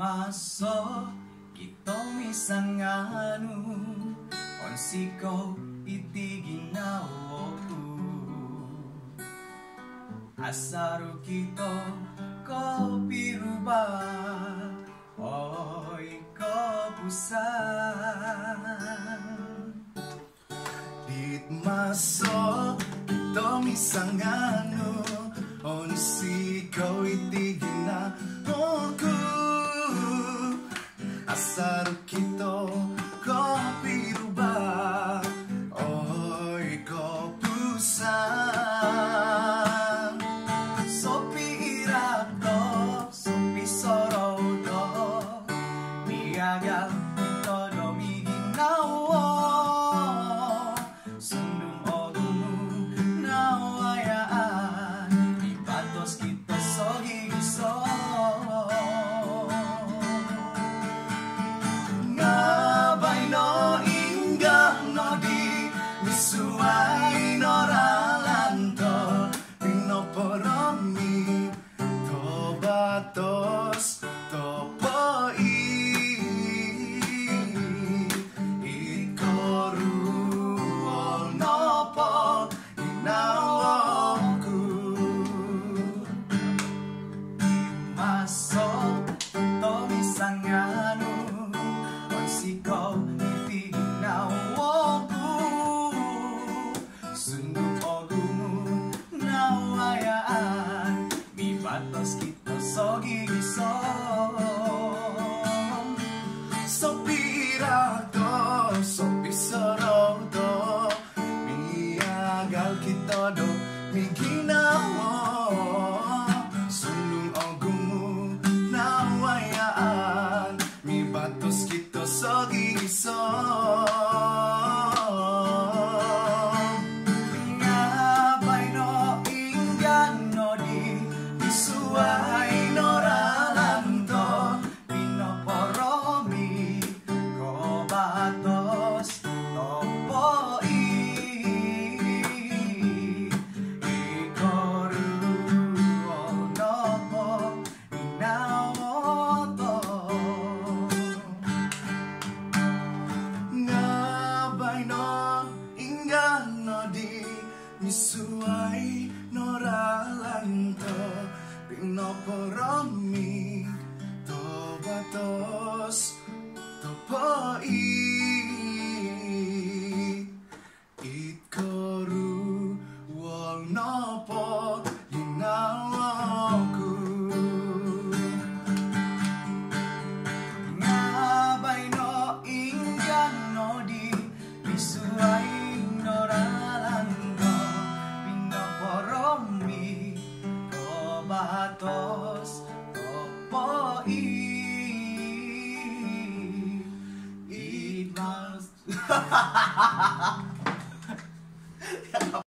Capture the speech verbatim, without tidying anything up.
maso kita misanganu onsiko iti ginawaku asaru kita ko pirubah oi ko pusan dit maso kita misanganu onsiko iti ginawaku asaru kita ko pirubah oi ko pusan sopi irato sopi sorodo miagal todo miginawo sundum ogumu nawayaan ipatos kita sogigiso ngabay no inggah no di misuai no ralanto pinoporomi tobatos topoi ikoru onopo inawoku masok to misanganu onsiko iti inawoku sunduk ogumu nawayaan mibatos kita sogigiso sopi irato sopi sorodo miagal kita do miginawo sundung ogumu nawayaan mibatos kita sogigiso ngabay no inggan no di misuai no ralanto pinoporomi ko batos topoi ikoru onopo inawoto ngabay no inggan no di misuai no ralanto pinoporomi tobatos topoi ikoru wonopo ginawaku ngabay no inggan no di misuai no ralanto pinoporomi tobatos topoi imas